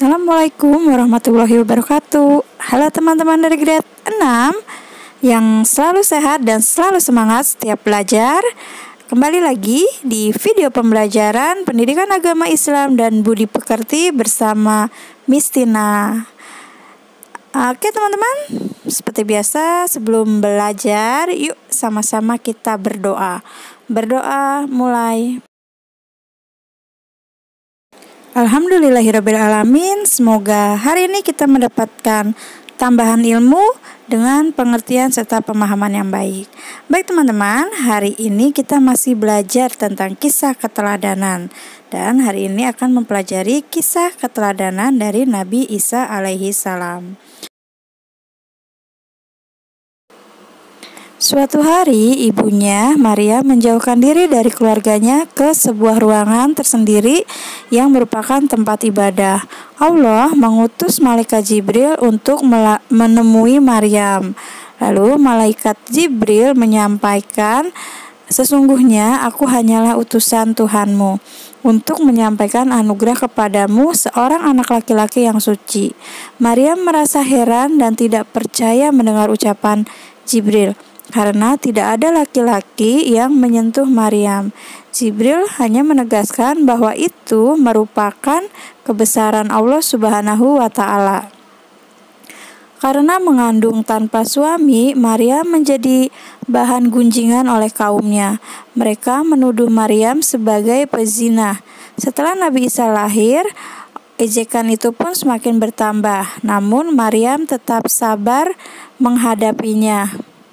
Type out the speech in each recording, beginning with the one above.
Assalamualaikum warahmatullahi wabarakatuh. Halo teman-teman dari grade 6 yang selalu sehat dan selalu semangat setiap belajar. Kembali lagi di video pembelajaran Pendidikan Agama Islam dan Budi Pekerti bersama Miss Tina. Oke teman-teman, seperti biasa sebelum belajar, yuk sama-sama kita berdoa. Berdoa mulai. Alhamdulillahirrabbilalamin. Semoga hari ini kita mendapatkan tambahan ilmu dengan pengertian serta pemahaman yang baik. Baik teman-teman, hari ini kita masih belajar tentang kisah keteladanan. Dan hari ini akan mempelajari kisah keteladanan dari Nabi Isa alaihi salam. Suatu hari, ibunya, Maria, menjauhkan diri dari keluarganya ke sebuah ruangan tersendiri yang merupakan tempat ibadah. Allah mengutus malaikat Jibril untuk menemui Maryam. Lalu malaikat Jibril menyampaikan, "Sesungguhnya aku hanyalah utusan Tuhanmu untuk menyampaikan anugerah kepadamu seorang anak laki-laki yang suci." Maryam merasa heran dan tidak percaya mendengar ucapan Jibril, karena tidak ada laki-laki yang menyentuh Maryam. Jibril hanya menegaskan bahwa itu merupakan kebesaran Allah Subhanahu wa Ta'ala. Karena mengandung tanpa suami, Maryam menjadi bahan gunjingan oleh kaumnya. Mereka menuduh Maryam sebagai pezina. Setelah Nabi Isa lahir, ejekan itu pun semakin bertambah. Namun Maryam tetap sabar menghadapinya.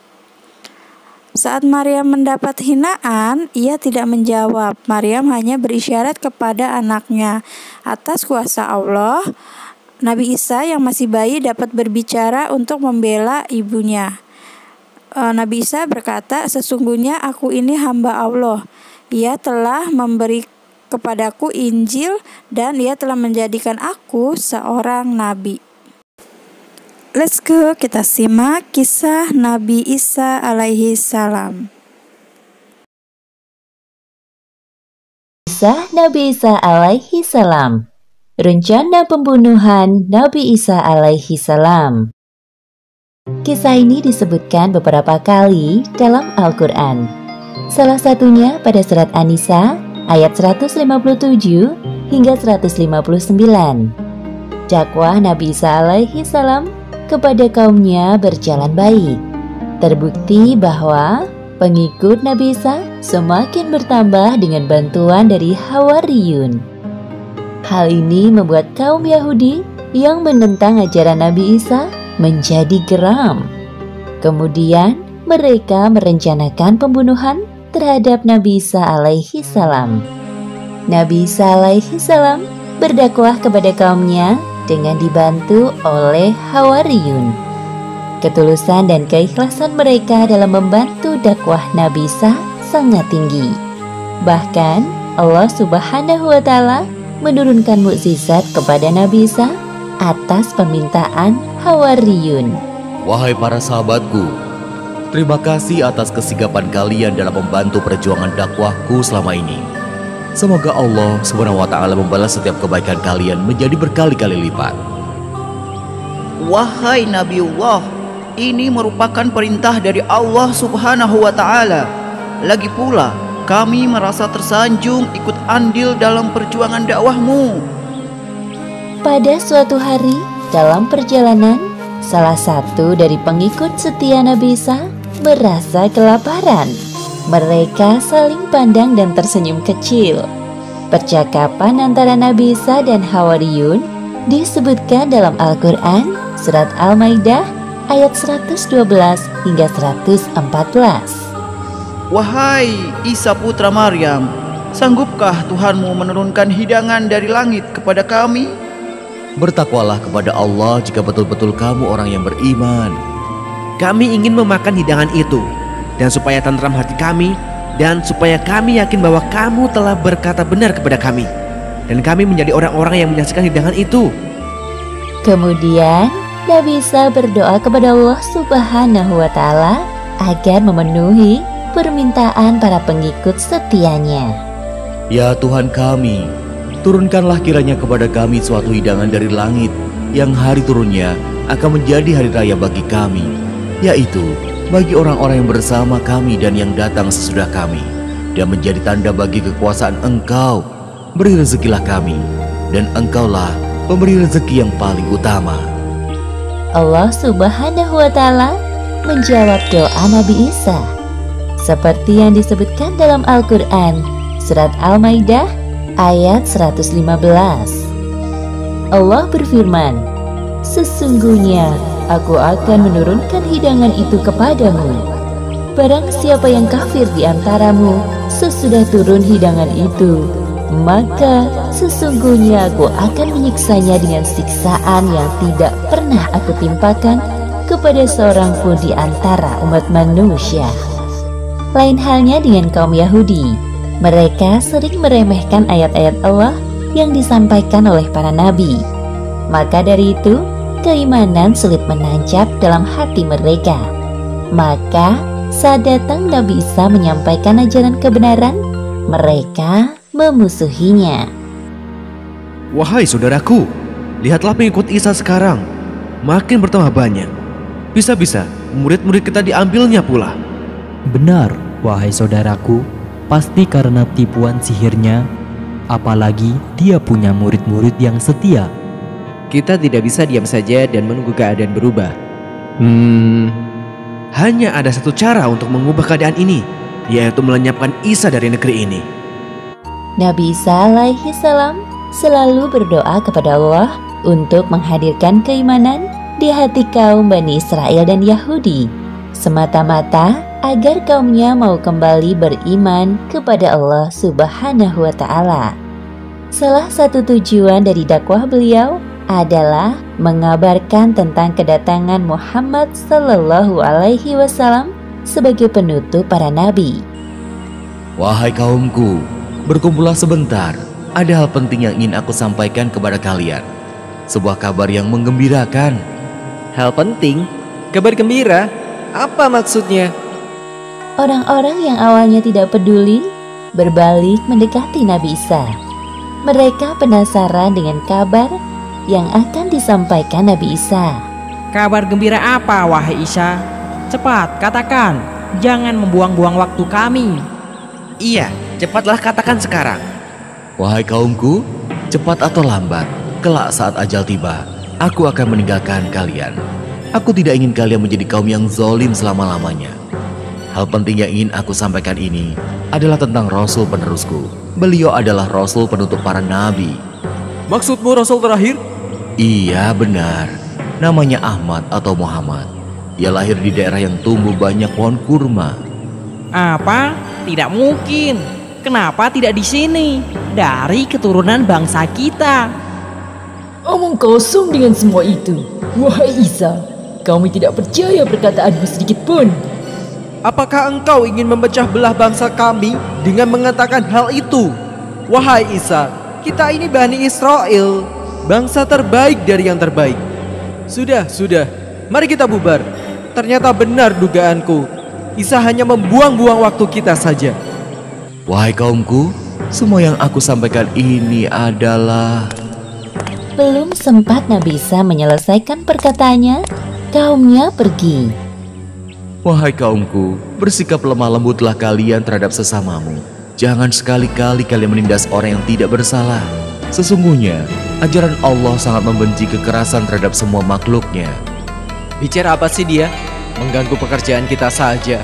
Saat Maryam mendapat hinaan, ia tidak menjawab. Maryam hanya berisyarat kepada anaknya. Atas kuasa Allah, Nabi Isa yang masih bayi dapat berbicara untuk membela ibunya. Nabi Isa berkata, "Sesungguhnya aku ini hamba Allah. Ia telah memberi kepadaku Injil dan ia telah menjadikan aku seorang nabi." Let's go, kita simak kisah Nabi Isa alaihi salam. Kisah Nabi Isa alaihi salam. Rencana pembunuhan Nabi Isa alaihi salam. Kisah ini disebutkan beberapa kali dalam Al-Quran. Salah satunya pada surat An-Nisa ayat 157 hingga 159. Dakwah Nabi Isa alaihi salam kepada kaumnya berjalan baik. Terbukti bahwa pengikut Nabi Isa semakin bertambah dengan bantuan dari Hawariyun. Hal ini membuat kaum Yahudi yang menentang ajaran Nabi Isa menjadi geram. Kemudian mereka merencanakan pembunuhan terhadap Nabi Isa alaihi salam. Nabi Isa alaihi salam berdakwah kepada kaumnya dengan dibantu oleh Hawariyun. Ketulusan dan keikhlasan mereka dalam membantu dakwah Nabi Isa sangat tinggi. Bahkan Allah Subhanahu wa Ta'ala menurunkan mukjizat kepada Nabi Isa atas permintaan Hawariyun. Wahai para sahabatku, terima kasih atas kesigapan kalian dalam membantu perjuangan dakwahku selama ini. Semoga Allah SWT membalas setiap kebaikan kalian menjadi berkali-kali lipat. Wahai Nabiullah, ini merupakan perintah dari Allah Subhanahu wa Ta'ala. Lagi pula, kami merasa tersanjung ikut andil dalam perjuangan dakwahmu. Pada suatu hari dalam perjalanan, salah satu dari pengikut setia Nabi Isa merasa kelaparan. Mereka saling pandang dan tersenyum kecil. Percakapan antara Nabi Isa dan Hawariyun disebutkan dalam Al-Quran surat Al-Maidah ayat 112 hingga 114. Wahai Isa putra Maryam, sanggupkah Tuhanmu menurunkan hidangan dari langit kepada kami? Bertakwalah kepada Allah jika betul-betul kamu orang yang beriman. Kami ingin memakan hidangan itu, dan supaya tentram hati kami, dan supaya kami yakin bahwa kamu telah berkata benar kepada kami, dan kami menjadi orang-orang yang menyaksikan hidangan itu. Kemudian Nabi Isa berdoa kepada Allah Subhanahu wa Ta'ala agar memenuhi permintaan para pengikut setianya. Ya Tuhan kami, turunkanlah kiranya kepada kami suatu hidangan dari langit yang hari turunnya akan menjadi hari raya bagi kami, yaitu bagi orang-orang yang bersama kami dan yang datang sesudah kami, dan menjadi tanda bagi kekuasaan Engkau. Beri rezekilah kami, dan Engkaulah pemberi rezeki yang paling utama. Allah Subhanahu wa Ta'ala menjawab doa Nabi Isa seperti yang disebutkan dalam Al-Quran, Surat Al-Maidah ayat 115. Allah berfirman, "Sesungguhnya Aku akan menurunkan hidangan itu kepadamu. Barang siapa yang kafir di antaramu sesudah turun hidangan itu, maka sesungguhnya Aku akan menyiksanya dengan siksaan yang tidak pernah Aku timpakan kepada seorang pun di antara umat manusia." Lain halnya dengan kaum Yahudi. Mereka sering meremehkan ayat-ayat Allah yang disampaikan oleh para nabi. Maka dari itu, keimanan sulit menancap dalam hati mereka. Maka, saat datang Nabi Isa menyampaikan ajaran kebenaran, mereka memusuhinya. Wahai saudaraku, lihatlah pengikut Isa sekarang makin bertambah banyak. Bisa-bisa murid-murid kita diambilnya pula. Benar, wahai saudaraku, pasti karena tipuan sihirnya, apalagi dia punya murid-murid yang setia. Kita tidak bisa diam saja dan menunggu keadaan berubah. Hanya ada satu cara untuk mengubah keadaan ini, yaitu melenyapkan Isa dari negeri ini. Nabi Isa alaihi salam selalu berdoa kepada Allah untuk menghadirkan keimanan di hati kaum Bani Israel dan Yahudi, semata-mata agar kaumnya mau kembali beriman kepada Allah Subhanahu wa Ta'ala. Salah satu tujuan dari dakwah beliau adalah mengabarkan tentang kedatangan Muhammad Sallallahu Alaihi Wasallam sebagai penutup para nabi. Wahai kaumku, berkumpullah sebentar. Ada hal penting yang ingin aku sampaikan kepada kalian. Sebuah kabar yang menggembirakan. Hal penting? Kabar gembira? Apa maksudnya? Orang-orang yang awalnya tidak peduli berbalik mendekati Nabi Isa. Mereka penasaran dengan kabar yang akan disampaikan Nabi Isa. Kabar gembira apa, wahai Isa? Cepat katakan, jangan membuang-buang waktu kami. Iya, cepatlah katakan sekarang. Wahai kaumku, cepat atau lambat, kelak saat ajal tiba, aku akan meninggalkan kalian. Aku tidak ingin kalian menjadi kaum yang zalim selama-lamanya. Hal penting yang ingin aku sampaikan ini adalah tentang Rasul penerusku. Beliau adalah Rasul penutup para nabi. Maksudmu Rasul terakhir? Iya, benar. Namanya Ahmad atau Muhammad. Dia lahir di daerah yang tumbuh banyak pohon kurma. Apa? Tidak mungkin. Kenapa tidak di sini? Dari keturunan bangsa kita. Omong kosong dengan semua itu. Wahai Isa, kami tidak percaya perkataanmu sedikit pun. Apakah engkau ingin memecah belah bangsa kami dengan mengatakan hal itu? Wahai Isa, kita ini Bani Israel, bangsa terbaik dari yang terbaik. Sudah, mari kita bubar. Ternyata benar dugaanku. Isa hanya membuang-buang waktu kita saja. Wahai kaumku, semua yang aku sampaikan ini adalah... Belum sempat Nabi Isa menyelesaikan perkataannya, kaumnya pergi. Wahai kaumku, bersikap lemah lembutlah kalian terhadap sesamamu. Jangan sekali-kali kalian menindas orang yang tidak bersalah. Sesungguhnya, ajaran Allah sangat membenci kekerasan terhadap semua makhluknya. Bicara apa sih dia? Mengganggu pekerjaan kita saja.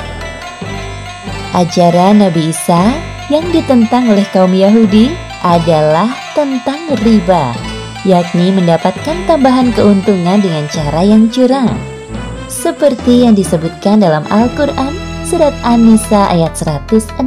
Ajaran Nabi Isa yang ditentang oleh kaum Yahudi adalah tentang riba, yakni mendapatkan tambahan keuntungan dengan cara yang curang. Seperti yang disebutkan dalam Al-Quran Surat An-Nisa ayat 161.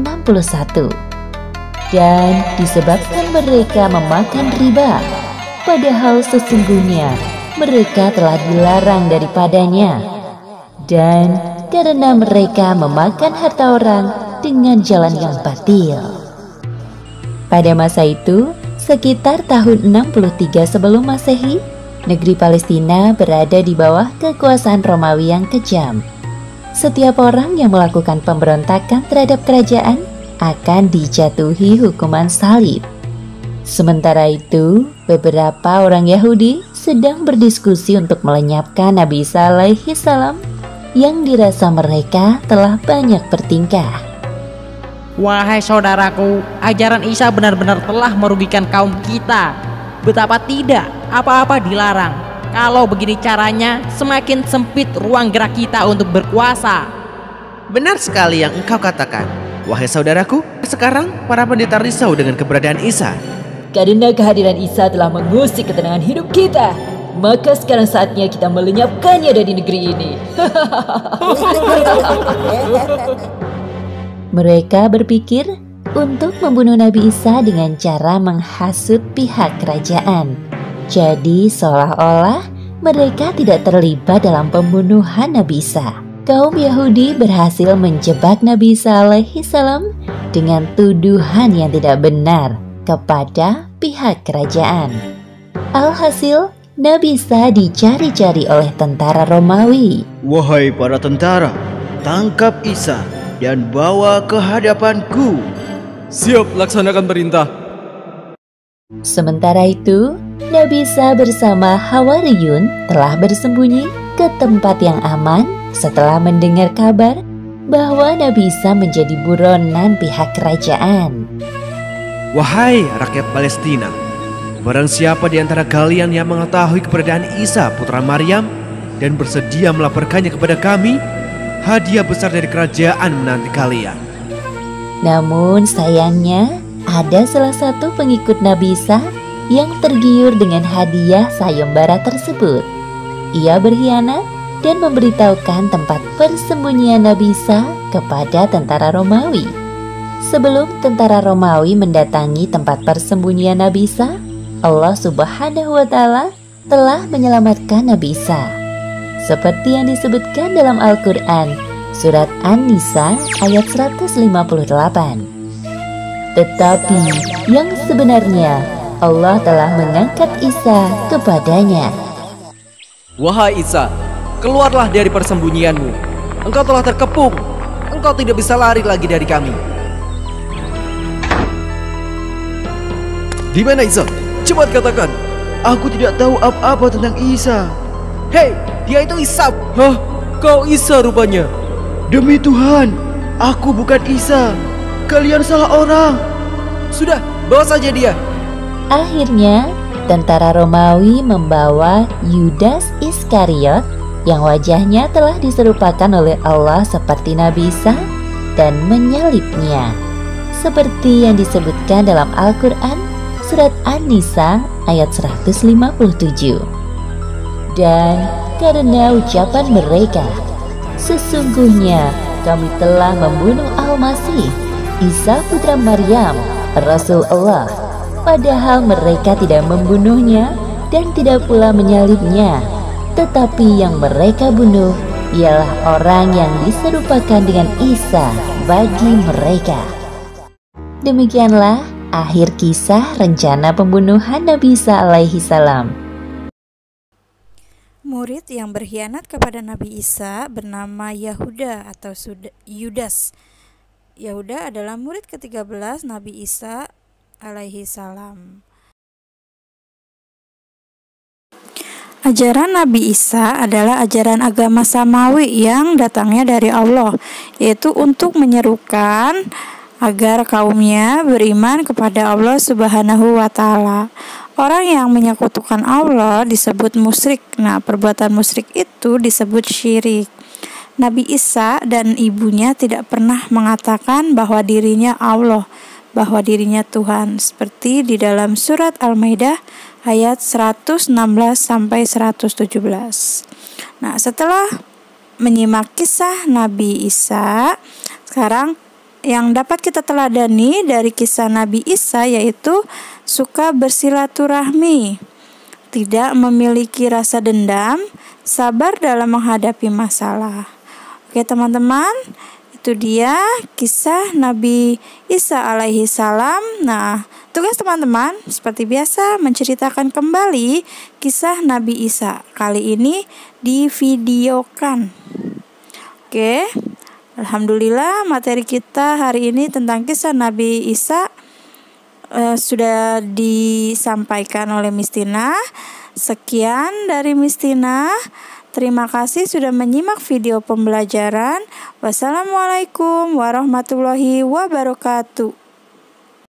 Dan disebabkan mereka memakan riba, padahal sesungguhnya mereka telah dilarang daripadanya. Dan karena mereka memakan harta orang dengan jalan yang batil. Pada masa itu, sekitar tahun 63 sebelum Masehi, negeri Palestina berada di bawah kekuasaan Romawi yang kejam. Setiap orang yang melakukan pemberontakan terhadap kerajaan akan dijatuhi hukuman salib. Sementara itu, beberapa orang Yahudi sedang berdiskusi untuk melenyapkan Nabi Isa alaihi salam yang dirasa mereka telah banyak bertingkah. Wahai saudaraku, ajaran Isa benar-benar telah merugikan kaum kita. Betapa tidak, apa-apa dilarang. Kalau begini caranya, semakin sempit ruang gerak kita untuk berkuasa. Benar sekali yang engkau katakan. Wahai saudaraku, sekarang para pendeta risau dengan keberadaan Isa. Karena kehadiran Isa telah mengusik ketenangan hidup kita, maka sekarang saatnya kita melenyapkannya dari negeri ini. Mereka berpikir untuk membunuh Nabi Isa dengan cara menghasut pihak kerajaan. Jadi seolah-olah mereka tidak terlibat dalam pembunuhan Nabi Isa. Kaum Yahudi berhasil menjebak Nabi Isa alaihi salam dengan tuduhan yang tidak benar kepada pihak kerajaan. Alhasil, Nabi Isa dicari-cari oleh tentara Romawi. Wahai para tentara, tangkap Isa dan bawa ke hadapanku. Siap, laksanakan perintah. Sementara itu, Nabi Isa bersama Hawariyun telah bersembunyi ke tempat yang aman setelah mendengar kabar bahwa Nabi Isa menjadi buronan pihak kerajaan. Wahai rakyat Palestina, barang siapa di antara kalian yang mengetahui keberadaan Isa putra Maryam dan bersedia melaporkannya kepada kami, hadiah besar dari kerajaan menanti kalian. Namun sayangnya, ada salah satu pengikut Nabi Isa yang tergiur dengan hadiah sayembara tersebut. Ia berkhianat dan memberitahukan tempat persembunyian Nabi Isa kepada tentara Romawi. Sebelum tentara Romawi mendatangi tempat persembunyian Nabi Isa, Allah Subhanahu wa Ta'ala telah menyelamatkan Nabi Isa. Seperti yang disebutkan dalam Al-Quran, Surat An-Nisa ayat 158. Tetapi yang sebenarnya Allah telah mengangkat Isa kepadanya. Wahai Isa, keluarlah dari persembunyianmu. Engkau telah terkepung. Engkau tidak bisa lari lagi dari kami. Di mana Isa? Cepat katakan. Aku tidak tahu apa-apa tentang Isa. Hei, dia itu Isa. Hah? Kau Isa rupanya. Demi Tuhan, aku bukan Isa. Kalian salah orang. Sudah, bawa saja dia. Akhirnya, tentara Romawi membawa Yudas Iskariot yang wajahnya telah diserupakan oleh Allah seperti Nabi Isa dan menyalibnya. Seperti yang disebutkan dalam Al-Quran, Surat An-Nisa ayat 157. Dan karena ucapan mereka, sesungguhnya kami telah membunuh Al-Masih, Isa putra Maryam, Rasul Allah, padahal mereka tidak membunuhnya dan tidak pula menyalibnya, tetapi yang mereka bunuh ialah orang yang diserupakan dengan Isa bagi mereka. Demikianlah akhir kisah rencana pembunuhan Nabi Isa alaihi salam. Murid yang berkhianat kepada Nabi Isa bernama Yahuda atau Yudas. Yahuda adalah murid ke-13 Nabi Isa alaihi salam. Ajaran Nabi Isa adalah ajaran agama samawi yang datangnya dari Allah, yaitu untuk menyerukan agar kaumnya beriman kepada Allah Subhanahu wa Ta'ala. Orang yang menyekutukan Allah disebut musyrik. Nah, perbuatan musyrik itu disebut syirik. Nabi Isa dan ibunya tidak pernah mengatakan bahwa dirinya Allah, bahwa dirinya Tuhan, seperti di dalam surat Al-Maidah ayat 116 sampai 117. Nah, setelah menyimak kisah Nabi Isa, sekarang yang dapat kita teladani dari kisah Nabi Isa yaitu suka bersilaturahmi, tidak memiliki rasa dendam, sabar dalam menghadapi masalah. Oke teman-teman, itu dia kisah Nabi Isa alaihi salam. Nah, tugas teman-teman seperti biasa menceritakan kembali kisah Nabi Isa. Kali ini divideokan. Oke. Alhamdulillah materi kita hari ini tentang kisah Nabi Isa sudah disampaikan oleh Miss Tina. Sekian dari Miss Tina. Terima kasih sudah menyimak video pembelajaran. Wassalamualaikum warahmatullahi wabarakatuh.